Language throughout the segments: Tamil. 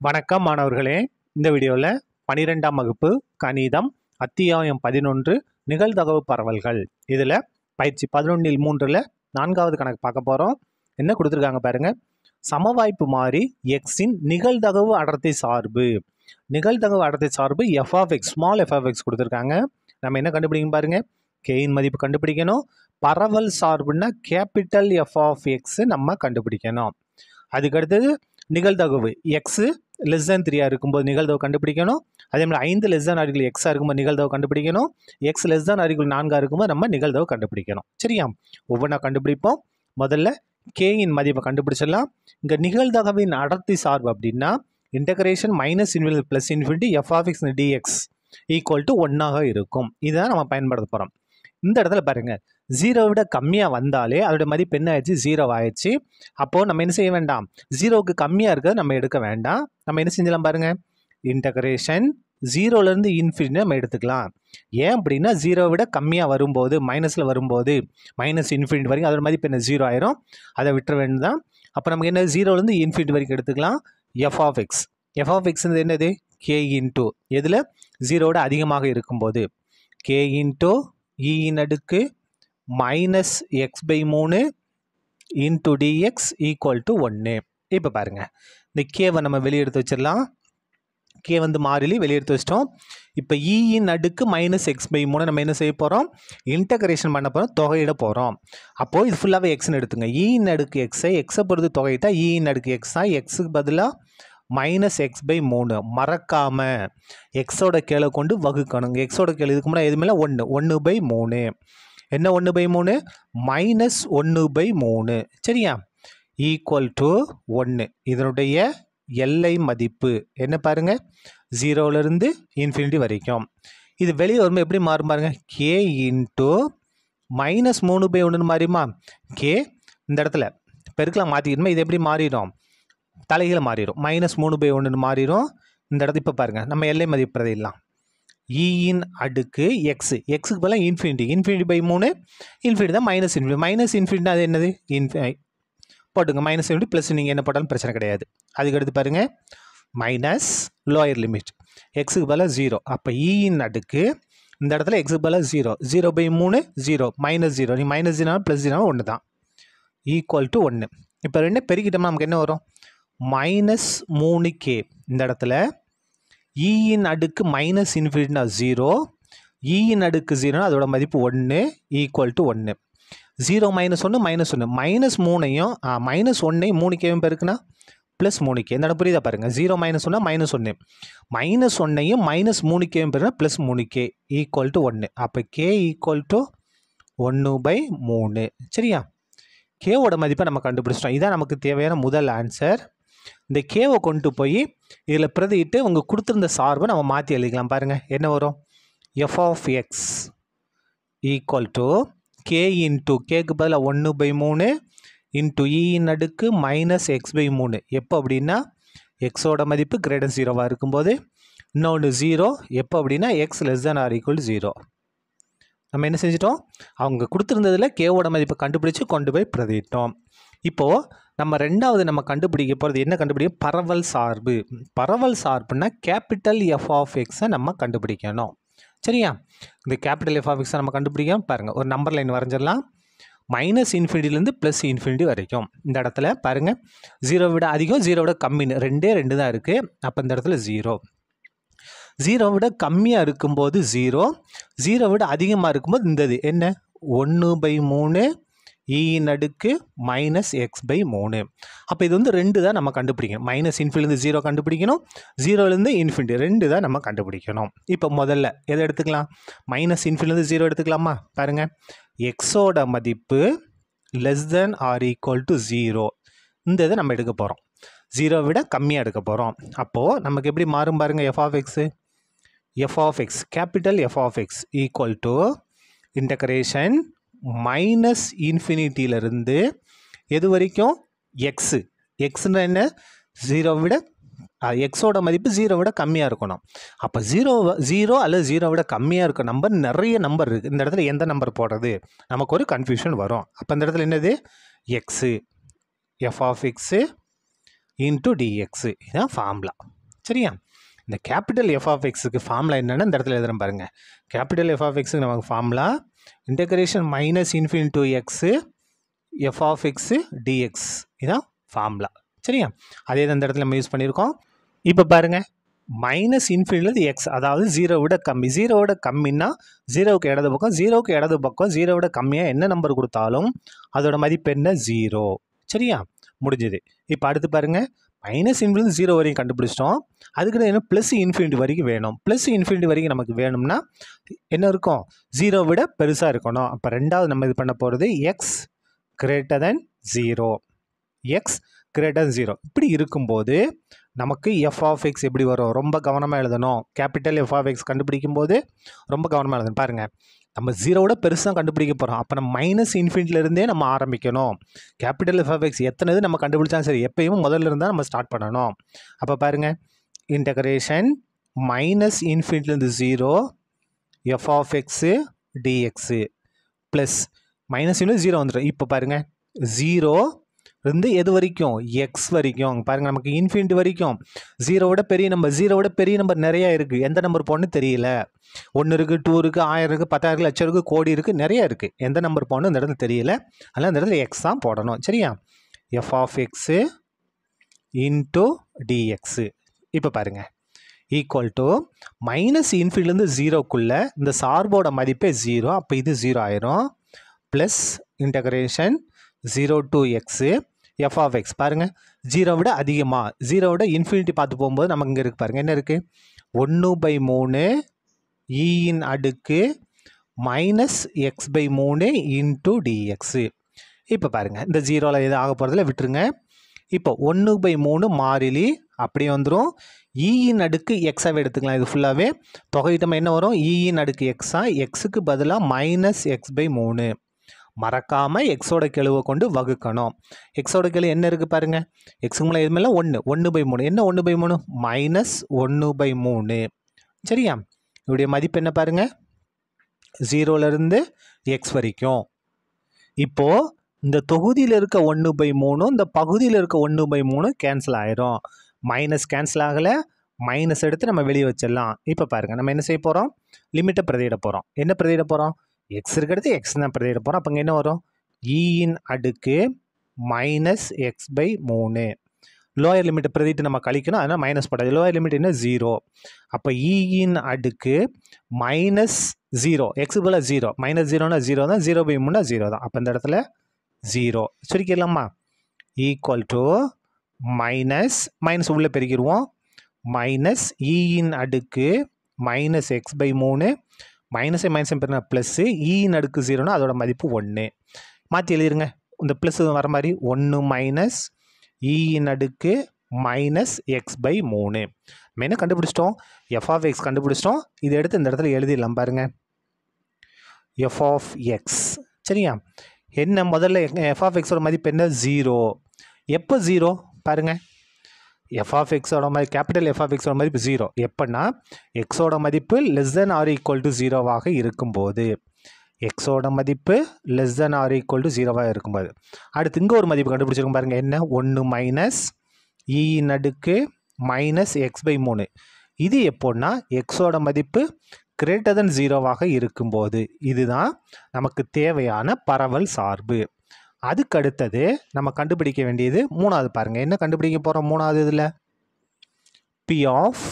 வணக்கம் மாணவர்களே. இந்த வீடியோவில் 12ஆம் வகுப்பு கணிதம் அத்தியாயம் 11 நிகழ்தகவு பரவல்கள். இதில் பயிற்சி 11 3ல் 4வது கணக்கு பார்க்க போகிறோம். என்ன கொடுத்துருக்காங்க பாருங்க. சமவாய்ப்பு மாறி எக்ஸின் நிகழ்தகவு அடர்த்தி சார்பு. நிகழ்தகவு அடர்த்தி சார்பு F of X, small F of X கொடுத்துருக்காங்க. நம்ம என்ன கண்டுபிடிக்கணும் பாருங்க. கேயின் மதிப்பு கண்டுபிடிக்கணும். பரவல் சார்புன்னா கேபிட்டல் எஃப் ஆஃப் எக்ஸ் நம்ம கண்டுபிடிக்கணும். அதுக்கடுத்தது நிகழ்தகவு எக்ஸு லெஸ் தேன் 3 இருக்கும்போது நிகழ்தகவு கண்டுபிடிக்கணும். அதே மாதிரி 5 லெஸ் தேன் ஆர் எக்ஸாக இருக்கும்போது நிகழ்தகவு கண்டுபிடிக்கணும். எக்ஸ் லெஸ் தேன் ஆர் 4 இருக்கும்போது நம்ம நிகழ்தகவு கண்டுபிடிக்கணும். சரியா? ஒவ்வொன்றா கண்டுபிடிப்போம். முதல்ல கேயின் மதிப்பை கண்டுபிடிச்சிடலாம். இங்கே நிகழ்தகவின் அடர்த்தி சார்பு அப்படின்னா integration minus infinity plus infinity F of X DX equal to 1 இருக்கும். இதுதான் நம்ம பயன்படுத்த போகிறோம். இந்த இடத்துல பாருங்க, 0 விட கம்மியாக வந்தாலே அதோட மதிப்பு என்ன ஆயிடுச்சு? 0 ஆயிடுச்சு. அப்போது நம்ம என்ன செய்ய வேண்டாம், 0க்கு கம்மியாக இருக்கிறத நம்ம எடுக்க வேண்டாம். நம்ம என்ன செஞ்சலாம் பாருங்க, இன்டகிரேஷன் 0லேருந்து இன்ஃபினிட்டி நம்ம எடுத்துக்கலாம். ஏன் அப்படின்னா 0 விட கம்மியாக வரும்போது, மைனஸில் வரும்போது மைனஸ் இன்ஃபினிட்டி வரைக்கும் அதோட மதிப்பு என்ன 0 ஆயிரும். அதை விட்டுற வேண்டாம். அப்போ நமக்கு என்ன 0லேருந்து இன்ஃபினிட்டி வரைக்கும் எடுத்துக்கலாம். F of X, F of X என்னது? கே இன்டூ எதில் 0 விட அதிகமாக இருக்கும்போது கே இன்டூ இன் அடுக்கு minus X by 3 into DX equal to 1. இப்போ பாருங்கள், இந்த கேவை நம்ம வெளியே எடுத்து வச்சிடலாம். கே வந்து மாறிலி வெளியே எடுத்து வச்சிட்டோம். இப்போ இன் அடுக்கு மைனஸ் எக்ஸ் பை 3 நம்ம என்ன செய்ய போகிறோம்? இன்டகிரேஷன் பண்ண போகிறோம், தொகையிட போகிறோம். அப்போது இது ஃபுல்லாகவே எக்ஸ்ன்னு எடுத்துங்க. இன் அடுக்கு எக்ஸை பொறுத்து தொகையிட்டா இன் அடுக்கு எக்ஸ் தான். எக்ஸுக்கு பதிலாக மைனஸ் எக்ஸ் பை 3. மறக்காமல் எக்ஸோட கீழே கொண்டு வகுக்கணுங்க. எக்ஸோட கீழே இதுக்கு முன்னாடி எதுவுமே 1 பை 3. என்ன 1 பை 3? Minus 1 by 3. சரியா? Equal to 1. இதனுடைய எல்லை மதிப்பு என்ன பாருங்க, 0லேருந்து இன்ஃபினிட்டி வரைக்கும். இது வெளியே வரும்போது எப்படி மாறும் பாருங்க, கே இன்ட்டு மைனஸ் 3 பை 1 மாறிமா. கே இந்த இடத்துல பெருக்கலாம் மாற்றிக்கணுமா, இது எப்படி மாறிடும்? தலைகளை மாறிடும். மைனஸ் 3 பை 1 மாறிடும். இந்த இடத்துல இப்போ பாருங்கள், நம்ம எல்லை மதிப்பு பிரதிடலாம். இன் அடுக்கு எக்ஸு, எக்ஸுக்கு பதிலாக இன்ஃபினிட்டி பை 3. இன்ஃபினிட்டி தான் மைனஸ் இன்ஃபினிட்டி. மைனஸ் இன்ஃபினிட்டி அது என்னது? போட்டுங்க. மைனஸ் இன்ஃபினிட்டி ப்ளஸ் நீங்கள் என்ன போட்டாலும் பிரச்சனை கிடையாது. அதுக்கு அடுத்து பாருங்கள், மைனஸ் லோயர் லிமிட் எக்ஸுக்கு பதிலாக 0. அப்போ இன் அடுக்கு இந்த இடத்துல எக்ஸுக்கு பதிலாக 0 பை 3 0 மைனஸ் 0. நீ மைனஸ் 0 ப்ளஸ் 0 1 தான். Equal to 1. இப்போ ரெண்டு பெருக்கிட்டோம்னா நமக்கு என்ன வரும்? Minus 3k. இந்த இடத்துல இன் அடுக்கு மைனஸ் இன்ஃபினிட்டினா 0, இன் அடுக்கு 0னா அதோட மதிப்பு 1 equal to 1. 0 minus 1 minus 1. Minus 3ஐயும் மைனஸ் 1ஐயும் 3கேவும் பெருக்குனா ப்ளஸ் 3k. இந்த இடம் புரியுதா பாருங்கள். 0 மைனஸ் 1 மைனஸ் 1, மைனஸ் 1ஐயும் மைனஸ் 3கேவும் பெருக்குனா ப்ளஸ் 3k ஈக்குவல் டு 1. அப்போ கே ஈக்குவல் டு 1 பை 3. சரியா? கேவோட மதிப்பை நம்ம கண்டுபிடிச்சிட்டோம். இதான் நமக்கு தேவையான முதல் ஆன்சர். இந்த கேவை கொண்டு போய் இதில் பிரதிட்டு உங்கள் கொடுத்துருந்த சார்பை நம்ம மாற்றி எழுதிக்கலாம். பாருங்கள் என்ன வரும்? F of X equal to K into கேக்கு பதிலாக 1 பை 3 இன்ட்டு இன் அடுக்கு மைனஸ் எக்ஸ் பை 3. எப்போ அப்படின்னா எக்ஸோட மதிப்பு கிரேட்டர் 0வாக இருக்கும்போது. இன்னொன்று 0 எப்போ அப்படின்னா X less than or equal 0. நம்ம என்ன செஞ்சிட்டோம்? அவங்க கொடுத்துருந்ததில் கேவோட மதிப்பை கண்டுபிடிச்சி கொண்டு போய் பிரதிட்டோம். இப்போது நம்ம ரெண்டாவது நம்ம கண்டுபிடிக்க போகிறது என்ன கண்டுபிடிக்க? பரவல் சார்பு. பரவல் சார்புனா கேபிட்டல் எஃப் ஆஃப் எக்ஸை நம்ம கண்டுபிடிக்கணும். சரியா? இந்த கேபிட்டல் எஃப் ஆஃப் எக்ஸை நம்ம கண்டுபிடிக்கணும். பாருங்கள், ஒரு நம்பர் லைன் வரைஞ்சிடலாம். மைனஸ் இன்ஃபினிட்டிலேருந்து ப்ளஸ் இன்ஃபினிட்டி வரைக்கும். இந்த இடத்துல பாருங்கள், 0 விட அதிகம் 0 விட கம்மின்னு 2 தான் இருக்குது. அப்போ இந்த இடத்துல 0 விட கம்மியாக இருக்கும்போது 0 விட அதிகமாக இருக்கும்போது இந்தது என்ன? 1 பை 3 இன் அடுக்கு மைனஸ் எக்ஸ் பை 3. அப்போ இது வந்து 2 தான் நம்ம கண்டுபிடிக்கணும். மைனஸ் இன்ஃபினிட்டிலேருந்து 0 கண்டுபிடிக்கணும், 0லேருந்து இன்ஃபினிட்டி 2 தான் நம்ம கண்டுபிடிக்கணும். இப்போ முதல்ல எதை எடுத்துக்கலாம்? மைனஸ் இன்ஃபினிட்டிலேருந்து 0 எடுத்துக்கலாமா? பாருங்கள், எக்ஸோட மதிப்பு less than or equal to 0. இந்த இதை நம்ம எடுக்க போகிறோம். 0 விட கம்மியாக எடுக்க போகிறோம். அப்போது நமக்கு எப்படி மாறும் பாருங்கள்? F of X, F of X capital F of X equal to integration minus இன்ஃபினிட்டியிலிருந்து எது வரைக்கும்? எக்ஸு. எக்ஸுன்னா என்ன? 0 விட எக்ஸோட மதிப்பு 0 விட கம்மியாக இருக்கணும். அப்போ 0 அல்லது 0 விட கம்மியாக இருக்க நம்பர் நிறைய நம்பர் இருக்குது. இந்த இடத்துல எந்த நம்பர் போடுறது? நமக்கு ஒரு கன்ஃபியூஷன் வரும். அப்போ இந்த இடத்துல என்னது? X, F of X into DX இதுதான் ஃபார்முலா. சரியா? இந்த கேபிட்டல் எஃப் ஆஃப் எக்ஸுக்கு ஃபார்முலா என்னென்னு இந்த இடத்துல எழுதுகிறேன் பாருங்கள். கேபிட்டல் எஃப் ஆஃப் எக்ஸுக்கு நமக்கு formula integration minus infinity to X F of X DX இதுதான் ஃபார்முலா. சரியா? அதே தான் இந்த இடத்துல நம்ம யூஸ் பண்ணியிருக்கோம். இப்போ பாருங்கள், மைனஸ் இன்ஃபினிட்டிலேருந்து எக்ஸ், அதாவது ஜீரோவோட கம்மி. ஜீரோவோட கம்மின்னா ஜீரோவுக்கு இடது பக்கம், ஜீரோவுக்கு இடது பக்கம் ஜீரோவோட கம்மியாக என்ன நம்பர் கொடுத்தாலும் அதோட மதிப்பு என்ன? 0. சரியா? முடிஞ்சுது. இப்போ அடுத்து பாருங்கள், மைனஸ் இன்ஃபினிட்டி 0 வரைக்கும் கண்டுபிடிச்சிட்டோம். அதுக்கு என்ன ப்ளஸ் இன்ஃபினிட்டி வரைக்கும் வேணும். ப்ளஸ் இன்ஃபினிட்டி வரைக்கும் நமக்கு வேணும்னா என்ன இருக்கும்? 0 விட பெருசாக இருக்கணும். அப்போ ரெண்டாவது நம்ம இது பண்ண போகிறது X greater than 0. X greater than 0 இப்படி இருக்கும்போது நமக்கு எஃப் ஆஃப் எக்ஸ் எப்படி வரும்? ரொம்ப கவனமாக எழுதணும். கேபிட்டல் எஃப் ஆஃப் எக்ஸ் கண்டுபிடிக்கும் போது ரொம்ப கவனமாக எழுதணும். பாருங்கள், நம்ம 0விட பெருசாக கண்டுபிடிக்க போகிறோம். அப்போ நம்ம மைனஸ் இன்ஃபினிட்டிலேருந்தே நம்ம ஆரம்பிக்கணும். கேபிட்டல் எஃப் ஆஃப் எக்ஸ் எத்தனை நம்ம கண்டுபிடிச்சாலும் சரி, எப்பயும் முதல்ல இருந்தால் நம்ம ஸ்டார்ட் பண்ணணும். அப்போ பாருங்கள், இன்டகிரேஷன் மைனஸ் இன்ஃபினிட்டிலேருந்து 0 F of X DX plus minus infinity 0 வந்துடும். இப்போ பாருங்கள், 0 இருந்து எது வரைக்கும்? எக்ஸ் வரைக்கும். பாருங்கள், நமக்கு இன்ஃபினிட்டி வரைக்கும். 0விட பெரிய நம்பர், 0விட பெரிய நம்பர் நிறையா இருக்குது. எந்த நம்பர் போடணும்னு தெரியல. 1 இருக்குது, 2 இருக்குது, 1000 இருக்குது, 10,000 லட்சம் இருக்குது, கோடி இருக்குது, நிறையா இருக்குது. எந்த நம்பர் போடணும் இந்த இடத்துல தெரியல. அதனால் இந்த இடத்துல எக்ஸ் தான் போடணும். சரியா? F of X into DX. இப்போ பாருங்கள், ஈக்குவல் டு மைனஸ் இன்ஃபினிட்டிலேருந்து 0க்குள்ளே இந்த சார்போட மதிப்பே 0. அப்போ இது 0 ஆயிரும். Plus integration 0 to X F of X. பாருங்கள், 0 விட அதிகமாக, 0 விட இன்ஃபினிட்டி பார்த்து போகும்போது நமக்கு இங்கே இருக்குது பாருங்கள், என்ன இருக்குது? 1/3 இன் அடுக்கு மைனஸ் x/3 இன்ட்டு டிஎக்ஸு. இப்போ பாருங்கள், இந்த 0ல் எது ஆக போகிறதில்ல, விட்டுருங்க. இப்போ 1/3 மாறிலி அப்படியே வந்துடும். இன் அடுக்கு எக்ஸாகவே எடுத்துக்கலாம். இது ஃபுல்லாகவே தொகையிட்டமாக என்ன வரும்? இன் அடுக்கு எக்ஸா, எக்ஸுக்கு பதிலாக மைனஸ் x/3. மறக்காமல் எக்ஸோட கெழுவை கொண்டு வகுக்கணும். எக்ஸோட கெழு என்ன இருக்குது பாருங்கள், எக்ஸுக்கு மேலே இது மேலே 1/3. என்ன 1/3? மைனஸ் 1/3. சரியா? இதோடைய மதிப்பு என்ன பாருங்கள்? 0லேருந்து எக்ஸ் வரைக்கும். இப்போது இந்த தொகுதியில் இருக்க 1/3 இந்த பகுதியில் இருக்க 1/3 கேன்சல் ஆயிரும். மைனஸ் கேன்சல் ஆகலை, மைனஸ் எடுத்து நம்ம வெளியே வச்சிடலாம். இப்போ பாருங்கள், நம்ம என்ன செய்ய போகிறோம்? லிமிட்டை பிரதியிட போகிறோம். என்ன பிரதியிட போகிறோம்? எக்ஸ் இருக்கிறது எக்ஸ் தான் பிரதியிட போகிறோம். அப்போ இங்கே என்ன வரும்? இன் அடுக்கு மைனஸ் x/3. லோயர் லிமிட்டை பிரதிட்டு நம்ம கழிக்கணும், அதனால் மைனஸ் போடாது. லோயர் லிமிட் என்ன? 0. அப்போ இன் அடுக்கு மைனஸ் 0, எக்ஸுக்கு போல் 0, மைனஸ் 0னா 0 தான், 0/3 0 தான். அப்போ இந்த இடத்துல 0 சுருக்கிடலாமா? ஈக்குவல் டு மைனஸ் உள்ளே பெருக்கிடுவோம். மைனஸ் இன் அடுக்கு மைனஸ் x/3 மைனஸை மைனஸை பெருனா ப்ளஸ்ஸு, இன் அடுக்கு 0னா அதோட மதிப்பு 1. மாற்றி எழுதிருங்க, இந்த ப்ளஸ் வர மாதிரி 1 மைனஸ் இன் அடுக்கு மைனஸ் x/3. நம்ம என்ன கண்டுபிடிச்சிட்டோம்? எஃப் ஆஃப் எக்ஸ் கண்டுபிடிச்சிட்டோம். இதை எடுத்து இந்த இடத்துல எழுதிடலாம் பாருங்கள், எஃப் ஆஃப் எக்ஸ். சரியா? என்ன முதல்ல எஃப் ஆஃப் எக்ஸோட மதிப்பு என்ன? 0. எப்போ 0 பாருங்கள், எஃப் ஆஃப் எக்ஸோட மதிப்பு, கேபிட்டல் எஃப் ஆஃப் எக்ஸோட மதிப்பு 0 எப்போன்னா எக்ஸோட மதிப்பு less than or equal to 0வாக இருக்கும்போது. எக்ஸோட மதிப்பு less than or equal to 0வாக இருக்கும்போது. அடுத்து இங்கே ஒரு மதிப்பு கண்டுபிடிச்சிருக்கோம் பாருங்கள், என்ன? 1 மைனஸ் இன் அடுக்கு மைனஸ் x/3. இது எப்போன்னா எக்ஸோட மதிப்பு கிரேட்டர் தென் 0வாக இருக்கும்போது. இதுதான் நமக்கு தேவையான பரவல் சார்பு. அதுக்கு அடுத்தது நம்ம கண்டுபிடிக்க வேண்டியது மூணாவது பாருங்கள், என்ன கண்டுபிடிக்க போகிறோம்? மூணாவது இதில் P of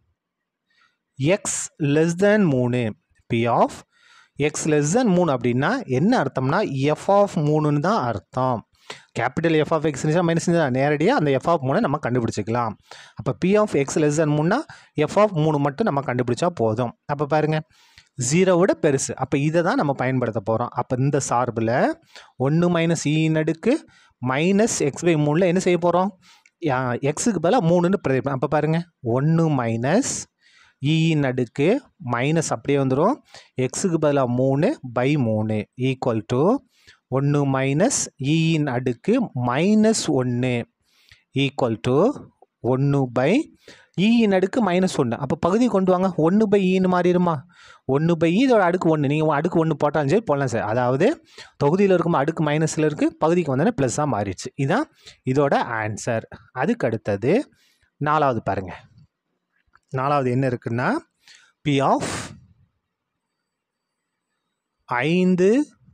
X less than 3. P of X less than 3 அப்படின்னா என்ன அர்த்தம்னா எஃப் ஆஃப் 3ன்னு தான் அர்த்தம். Capital F of X minus நேரடியாக அந்த எஃப் ஆஃப் 3 நம்ம கண்டுபிடிச்சிக்கலாம். அப்போ P of X less than 3னா எஃப் ஆஃப் 3 மட்டும் நம்ம கண்டுபிடிச்சா போதும். அப்போ பாருங்கள், 0விட பெருசு. அப்போ இதை தான் நம்ம பயன்படுத்த போகிறோம். அப்போ இந்த சார்பில் 1 மைனஸ் இன் அடுக்கு மைனஸ் x/3 என்ன செய்ய போகிறோம்? எக்ஸுக்கு பதிலாக 3ன்னு பிரதிப்போம். அப்போ பாருங்கள், 1 மைனஸ் இன் அடுக்கு மைனஸ் அப்படியே வந்துடும், எக்ஸுக்கு பதிலாக 3/3 ஈக்குவல் டு 1 மைனஸ் இன் அடுக்கு மைனஸ் 1 ஈக்குவல் டு 1/, ஈயின் அடுக்கு -1. அப்போ பகுதி கொண்டு வாங்க 1/ஈன்னு மாறிடுமா? 1/e இதோட அடுக்கு 1. நீங்கள் அடுக்கு 1 போட்டாலும் சரி போடலாம் சார். அதாவது தொகுதியில் இருக்கும் அடுக்கு மைனஸில் இருக்குது, பகுதிக்கு வந்தோடனே ப்ளஸ்ஸாக மாறிடுச்சு. இதுதான் இதோட ஆன்சர். அதுக்கு அடுத்தது 4வது பாருங்கள். 4வது என்ன இருக்குன்னா P ஆஃப் 5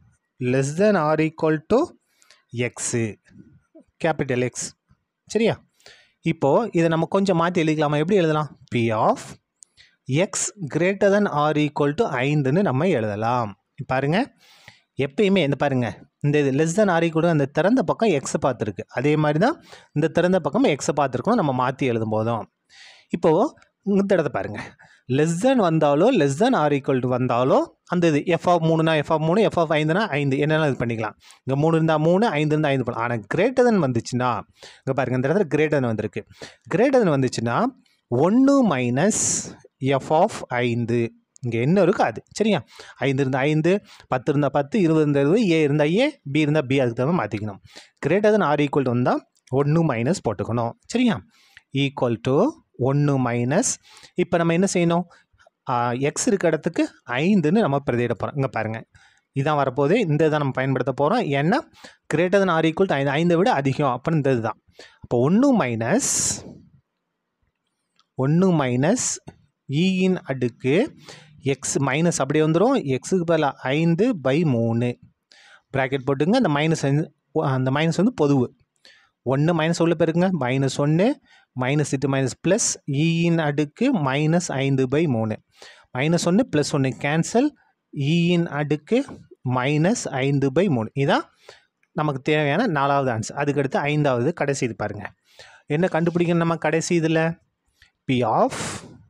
< X, கேபிட்டல் எக்ஸ். சரியா? இப்போது இதை நம்ம கொஞ்சம் மாற்றி எழுதிக்கலாமா? எப்படி எழுதலாம்? P ஆஃப் X > 5ன்னு நம்ம எழுதலாம். பாருங்கள், எப்பயுமே இந்த பாருங்கள், இந்த இது < அந்த திறந்த பக்கம் எக்ஸை பார்த்துருக்கு. அதே மாதிரி தான் இந்த திறந்த பக்கம் எக்ஸை பார்த்துருக்கணும் நம்ம மாற்றி எழுதும் போதும். இப்போது இந்த இடத்த பாருங்கள், வந்தாலோ வந்தாலோ அந்த இது f(3)னா f(3), f(5)னா 5 என்னெல்லாம் இது பண்ணிக்கலாம். இங்கே 3 இருந்தால் 3, 5 இருந்தால் 5 பண்ணலாம். ஆனால் கிரேட்டர் வந்துச்சுன்னா இங்கே பாருங்கள், இந்த இடத்துல கிரேட்டர் வந்திருக்கு. கிரேட்டர் வந்துச்சுன்னா 1 - f(5). இங்கே என்ன இருக்கோ அது. சரியா? 5 இருந்தால் 5, 10 இருந்தால் 10, 20 இருந்தால் 20, a இருந்தால் a, b இருந்தால் b, அதுக்கு தகுந்த மாற்றிக்கணும். கிரேட்டர் வந்தால் 1 - போட்டுக்கணும். சரியா? = 1 - இப்போ நம்ம என்ன செய்யணும்? எக்ஸ் இருக்க இடத்துக்கு 5ன்னு நம்ம பிரதியிட போகிறோம். இங்கே பாருங்கள், இதான் வரப்போகுது. இந்த இதை நம்ம பயன்படுத்த போகிறோம். ஏன்னா greater than or equal to 5, 5 விட அதிகம் அப்படின்னு இந்த இதுதான். அப்போ 1 - ஈயின் அடுக்கு எக்ஸ் மைனஸ் அப்படியே வந்துடும். எக்ஸுக்கு பதிலாக 5/3 ப்ராக்கெட் போட்டுங்க. அந்த மைனஸ் வந்து பொதுவு. 1 - உள்ள பெருக்குங்க, -1 -(-) ப்ளஸ் ஈயின் அடுக்கு -5/3. -1 + 1 கேன்சல், ஈயின் அடுக்கு -5/3. இதுதான் நமக்கு தேவையான 4வது ஆன்சர். அதுக்கடுத்து 5வது கடைசி இது பாருங்கள். என்ன கண்டுபிடிக்கணும் நம்ம கடைசி இதில்? P of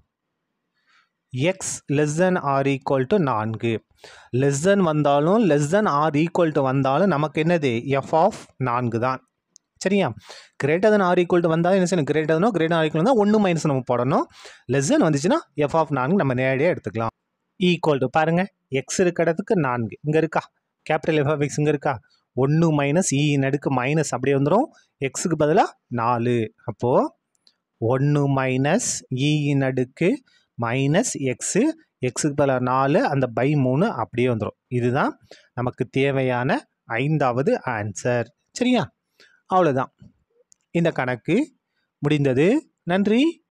X < or 4. வந்தாலும் < or வந்தாலும் நமக்கு என்னது? f(4) தான். சரியா? கிரேட்டர் than or வந்தாலும் என்ன செய்யணும்? கிரேட்டர் வந்தால் 1 - நம்ம போடணும். வந்துச்சுன்னா f(4) நம்ம நேரடியாக எடுத்துக்கலாம். பாருங்கள், எக்ஸ் இருக்க இடத்துக்கு 4 இங்கே இருக்கா? கேபிட்டல் f(x) இங்கே இருக்கா? 1 - ஈயின் அடுக்கு மைனஸ் அப்படியே வந்துடும். எக்ஸுக்கு பதிலாக 4. அப்போது 1 - ஈயின் அடுக்கு -x, எக்ஸுக்கு பதிலாக 4, அந்த /3 அப்படியே வந்துடும். இதுதான் நமக்கு தேவையான 5வது ஆன்சர். சரியா? அவ்வளோதான். இந்த கணக்கு முடிந்தது. நன்றி.